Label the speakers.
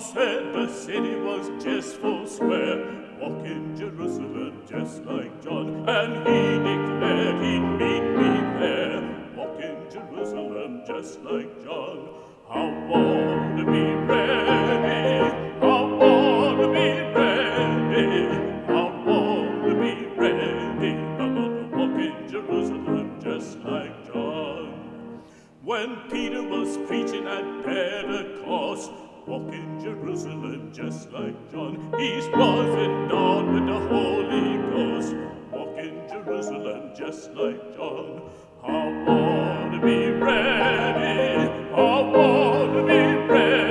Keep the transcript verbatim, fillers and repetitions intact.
Speaker 1: said the city was just full square, walk in Jerusalem just like John, and he declared he'd meet me there, walk in Jerusalem just like John. I want to be ready, I want to be ready, I want to be ready, I'm gonna walk in Jerusalem just like John. When Peter was preaching at Pentecost, walk in Jerusalem just like John, he was endowed with the Holy Ghost, walk in Jerusalem just like John. I want to be ready, I want to be ready.